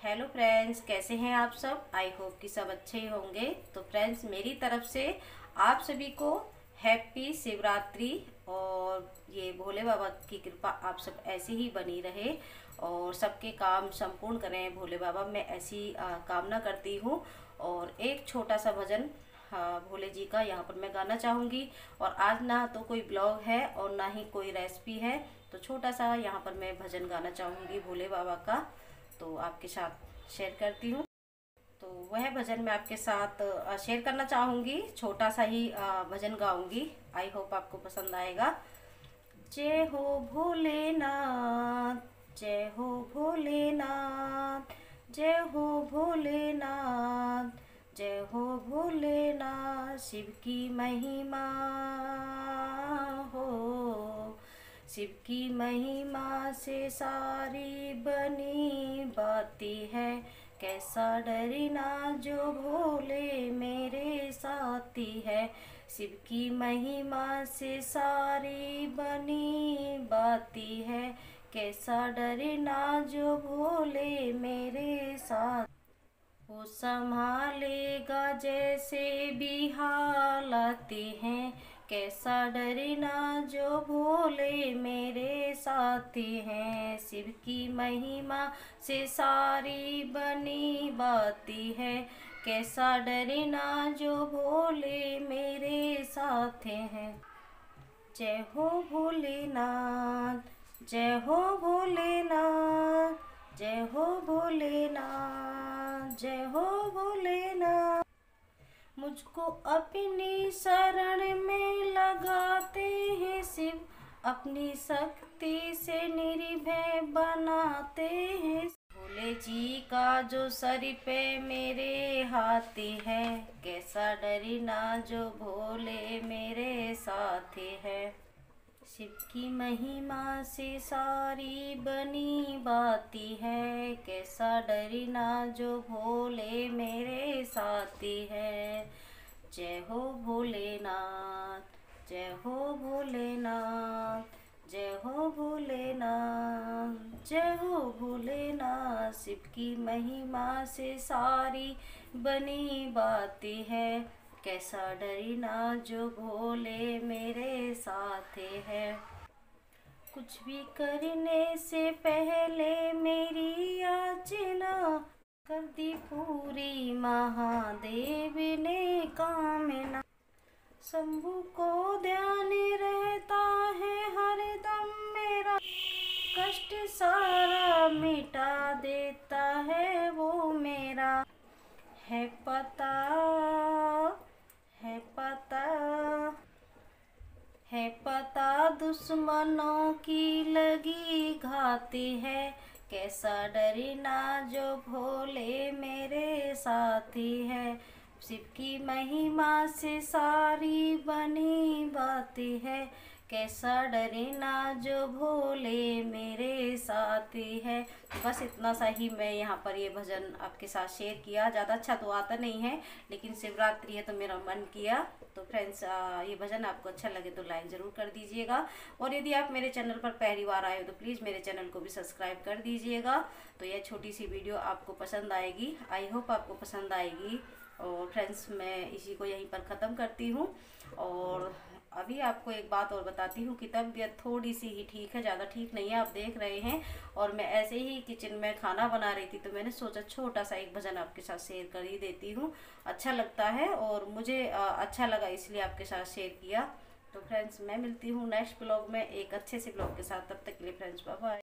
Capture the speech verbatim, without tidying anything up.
Hello friends, कैसे हैं आप सब। आई होप कि सब अच्छे ही होंगे। तो फ्रेंड्स, मेरी तरफ से आप सभी को हैप्पी शिवरात्रि और ये भोले बाबा की कृपा आप सब ऐसी ही बनी रहे और सबके काम संपूर्ण करें भोले बाबा। मैं ऐसी आ, कामना करती हूँ। और एक छोटा सा भजन हाँ भोले जी का यहाँ पर मैं गाना चाहूँगी। और आज ना तो कोई ब्लॉग है और ना ही कोई रेसिपी है, तो छोटा सा यहाँ पर मैं भजन गाना चाहूँगी भोले बाबा का, तो आपके साथ शेयर करती हूँ। तो वह भजन मैं आपके साथ शेयर करना चाहूँगी, छोटा सा ही भजन गाऊँगी। आई होप आपको पसंद आएगा। जय हो भोलेनाथ, जय हो भोलेनाथ, जय हो भोलेनाथ, जय हो भोलेनाथ। शिव की महिमा हो, शिव की महिमा से सारी बनी बाती है। कैसा डरना जो भोले मेरे साथी है। शिव की महिमा से सारी बनी बाती है। कैसा डरना जो भोले मेरे साथ। वो संभालेगा जैसे भी हालाती हैं। कैसा डरना जो भोले मेरे साथी हैं। शिव की महिमा से सारी बनी बाती है। कैसा डरना जो भोले मेरे साथ हैं। जय हो भोलेनाथ, जय हो भोलेनाथ, जय हो भोलेनाथ, जय हो भोलेनाथ। मुझको अपनी शरण में लगाते हैं शिव, अपनी शक्ति से निर्भय बनाते हैं। भोले जी का जो सर पे मेरे हाथी है। कैसा डरना जो भोले मेरे साथी है। शिव की महिमा से सारी बनी बाती है। कैसा डरना जो भोले मेरे साथी है। जय हो भोलेनाथ, जय हो भोलेनाथ, जय हो भोलेनाथ, जय हो भोलेनाथ। शिव की महिमा से सारी बनी बाती है। कैसा डरना जो भोले मेरे साथ है। कुछ भी करने से पहले मेरी याचना कर दी पूरी महादेव ने कामना। शंभु को ध्यान रहता है हरदम मेरा, कष्ट सारा मिटा देता है वो मेरा। है पता, है पता, है पता दुश्मनों की लगी घाती है। कैसा डरना जो भोले मेरे साथी है। शिव की महिमा से सारी बनी बाती है। कैसा डरना जो भोले मेरे साथी है। बस इतना सा ही मैं यहाँ पर ये भजन आपके साथ शेयर किया। ज़्यादा अच्छा तो आता नहीं है, लेकिन शिवरात्रि है तो मेरा मन किया। तो फ्रेंड्स, ये भजन आपको अच्छा लगे तो लाइक ज़रूर कर दीजिएगा। और यदि आप मेरे चैनल पर पहली बार आए हो तो प्लीज़ मेरे चैनल को भी सब्सक्राइब कर दीजिएगा। तो यह छोटी सी वीडियो आपको पसंद आएगी। आई होप आपको पसंद आएगी। और फ्रेंड्स, मैं इसी को यहीं पर ख़त्म करती हूँ। और अभी आपको एक बात और बताती हूँ कि तबीयत थोड़ी सी ही ठीक है, ज़्यादा ठीक नहीं है, आप देख रहे हैं। और मैं ऐसे ही किचन में खाना बना रही थी तो मैंने सोचा छोटा सा एक भजन आपके साथ शेयर कर ही देती हूँ। अच्छा लगता है और मुझे अच्छा लगा इसलिए आपके साथ शेयर किया। तो फ्रेंड्स, मैं मिलती हूँ नेक्स्ट ब्लॉग में एक अच्छे से ब्लॉग के साथ। तब तक के लिए फ्रेंड्स, बाय बाय।